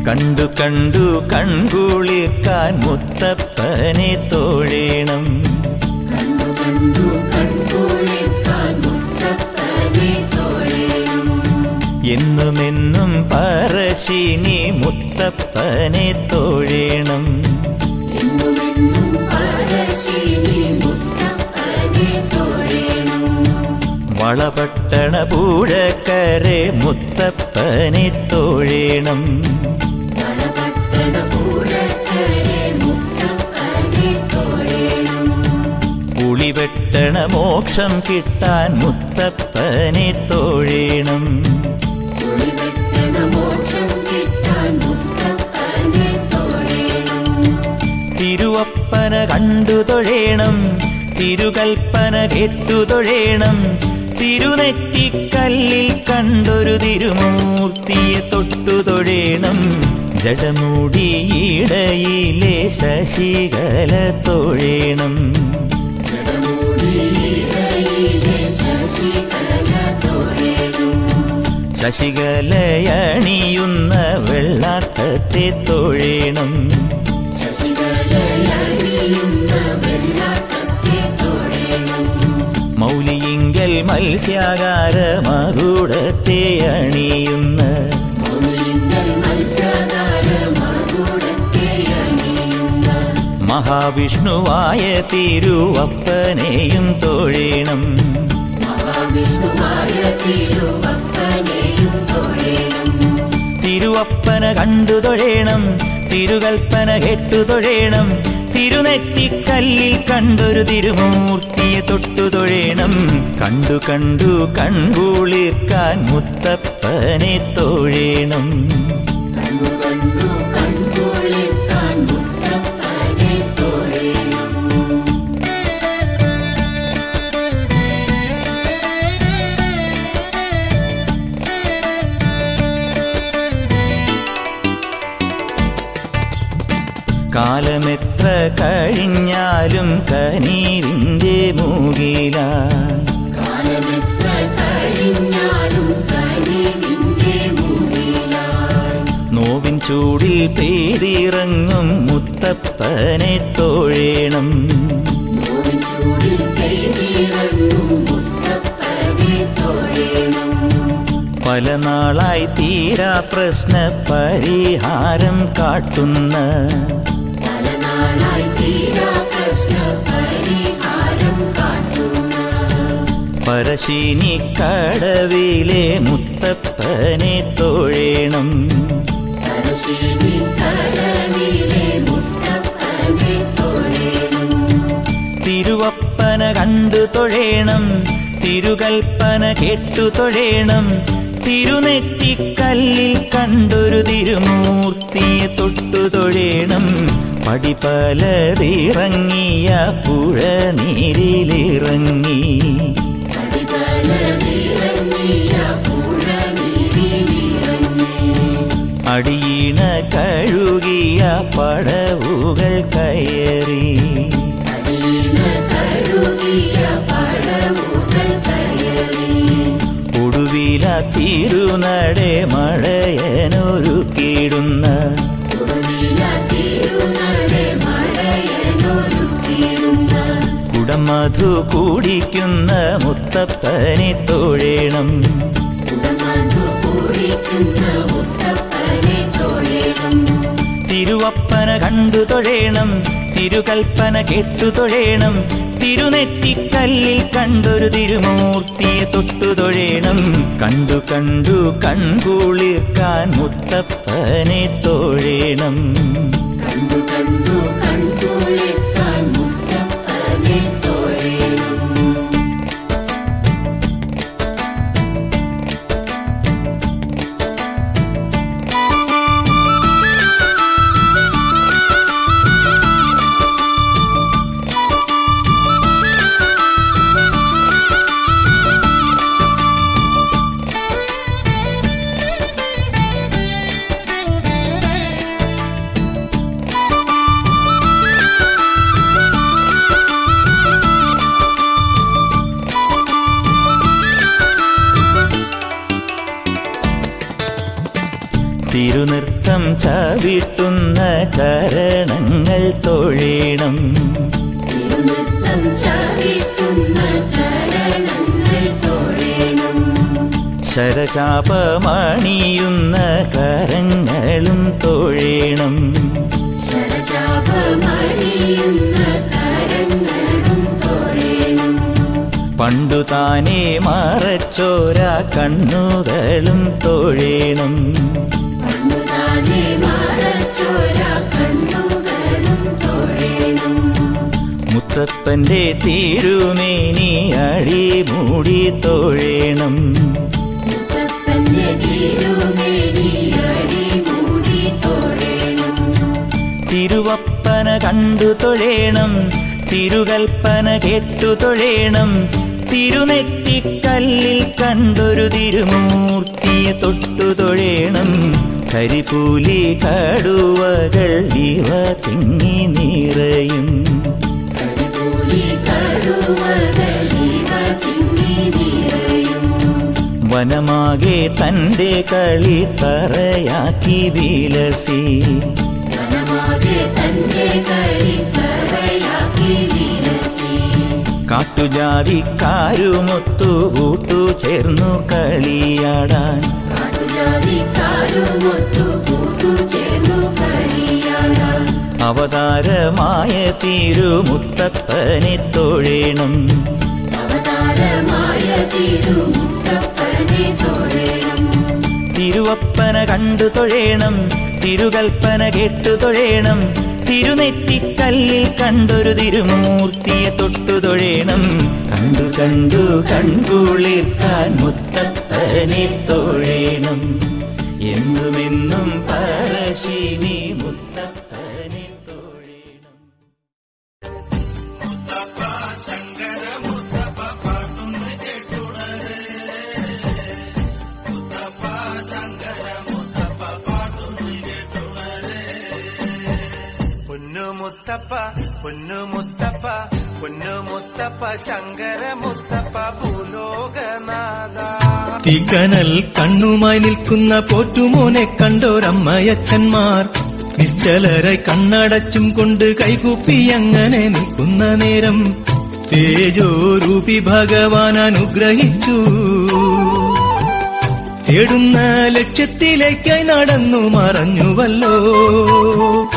കണ്ടു കണ്ടു കൺകുളിർക്കാൻ മുത്തപ്പനെ തൊഴേണം. എന്നുമെന്നും പറശ്ശിനി മുത്തപ്പനെ തൊഴേണം. വളപട്ടണ പൂഴക്കരെ മുത്തപ്പനെ തൊഴേണം. പുളിവെട്ടണ മോക്ഷം കിട്ടാൻ മുത്തപ്പനെ തൊഴേണം. തിരുവപ്പന കണ്ടു തൊഴേണം. തിരുകൽപ്പന കേട്ടു തൊഴേണം. തിരുനെറ്റിക്കല്ലിൽ കണ്ടൊരു തിരുമൂർത്തിയെ തൊട്ടു തൊഴേണം. ജടമുടിയിടയിലെ ശശികല തൊഴേണം. ശശികലയണിയുന്ന വെള്ളാട്ടത്തെ തൊഴേണം. മൗലിയിങ്കൽ മത്സ്യാകാര മകുടത്തെ അണിയുന്ന മഹാവിഷ്ണുവായ തിരുവപ്പനെയും തൊഴേണം. തിരുവപ്പന കണ്ടു തൊഴേണം. തിരുകൽപ്പന കേട്ടു തൊഴേണം. തിരുനെറ്റിക്കല്ലിൽ കണ്ടൊരു തിരുമൂർത്തിയെ തൊട്ടു തൊഴേണം. കണ്ടു കണ്ടു കൺകുളിർക്കാൻ മുത്തപ്പനെ തൊഴേണം. കാലമെത്ര കഴിഞ്ഞാലും കനീവിന്റെ മൂകിലായി നോവിൻ ചൂടിൽ പെയ്തിറങ്ങും മുത്തപ്പനെ തൊഴേണം. പല നാളായി തീരാ പ്രശ്ന പരിഹാരം കാട്ടുന്ന പറശ്ശിനി കടവിലെ മുത്തപ്പനെ തൊഴേണം. തിരുവപ്പന കണ്ടു തൊഴേണം. തിരുകൽപ്പന കേട്ടു തൊഴേണം. തിരുനെറ്റിക്കല്ലിൽ കണ്ടൊരു തിരുമൂർത്തിയെ തൊട്ടു തൊഴേണം. പടിപലതിറങ്ങിയ പുഴ നീരിലിറങ്ങി അടിയിണ കഴുകിയ പടവുകൾ കയറി ഒടുവില തിരുനടേ മഴയനൊരുക്കിടുന്ന കുടമധു കുടിക്കുന്ന മുത്തപ്പനെ തൊഴേണം. തിരുവപ്പന കണ്ടു തൊഴേണം. തിരുകൽപ്പന കേട്ടു തൊഴേണം. തിരുനെറ്റിക്കല്ലിൽ കണ്ടൊരു തിരുമൂർത്തിയെ തൊട്ടു തൊഴേണം. കണ്ടു കണ്ടു കൺകുളിർക്കാൻ മുത്തപ്പനെ തൊഴേണം. തിരുനൃത്തം ചവിട്ടുന്ന ചരണങ്ങൾ തൊഴേണം. തിരുനൃത്തം ചവിട്ടുന്ന ചരണങ്ങൾ തൊഴേണം. ശരചാപമണിയുന്ന കരങ്ങളും തൊഴേണം. ശരചാപമണിയുന്ന കരങ്ങളും തൊഴേണം. പണ്ടു താനേ മറച്ചോര കണ്ണുകളും തൊഴേണം. പണ്ടു താനേ മറച്ചോര കണ്ണുകളും തൊഴേണം. മുത്തപ്പന്റെ തിരുമേനി അടിമൂടി തൊഴേണം. മുത്തപ്പന്റെ തിരുമേനി അടിമൂടി തൊഴേണം. തിരുവപ്പന കണ്ടു തൊഴേണം. തിരുകൽപ്പന കേട്ടു തൊഴേണം. തിരുനെറ്റിക്കല്ലിൽ കണ്ടൊരു തിരുമൂർത്തിയെ തൊട്ടു തൊഴേണം. കരിപൂലി കടുവകൾ ഇവ തിങ്ങി നിറയും. കരിപൂലി കടുവകൾ ഇവ തിങ്ങി നിറയും. വനമാകെ തന്റെ കളിത്തറയാക്കി വിലസി. വനമാകെ തന്റെ കളിത്തറയാക്കി വിലസി. കാട്ടുജാതിക്കാരുമൊത്തു കൂട്ടു ചേർന്നു കളിയാടാൻ. കാട്ടുജാതിക്കാരുമൊത്തു കൂട്ടു ചേർന്നു കളിയാടാൻ. അവതാരമായ തിരുമുത്തപ്പനെ തൊഴേണം. അവതാരമായ തിരുമുത്തപ്പനെ തൊഴേണം. തിരുവപ്പന കണ്ടു തൊഴേണം. തിരുകൽപ്പന കേട്ടു തൊഴേണം. തിരുനെറ്റിക്കല്ലിൽ കണ്ടൊരു തിരുമൂർത്തിയെ തൊട്ടു തൊഴേണം. കണ്ടു കണ്ടു കൺകുളിർക്കാൻ മുത്തപ്പനെ തൊഴേണം. എന്നുമെന്നും പരശിനി മുത്തപ്പനെ തൊഴേണം. മുത്തപ്പ ശങ്കര മുത്തപ്പ പാട്ടുന്നു കേട്ടുണരേ. മുത്തപ്പ ശങ്കര മുത്തപ്പ പാട്ടുന്നു കേട്ടുണരേ. പൊന്നുമുത്തപ്പ പൊന്നുമുത്തപ്പ പൊന്നുമുത്തപ്പ ശങ്കര മുത്തപ്പ ഭൂലോകനാഥ. തീക്കനൽ കണ്ണുമായി നിൽക്കുന്ന പോറ്റുമോനെ കണ്ടോരമ്മയച്ഛന്മാർ നിശ്ചലരായി കണ്ണടച്ചും കൊണ്ട് കൈകൂപ്പി അങ്ങനെ നിൽക്കുന്ന നേരം തേജോരൂപി ഭഗവാൻ അനുഗ്രഹിച്ചു. തേടുന്ന ലക്ഷ്യത്തിലേക്കായി നടന്നു മറഞ്ഞുവല്ലോ.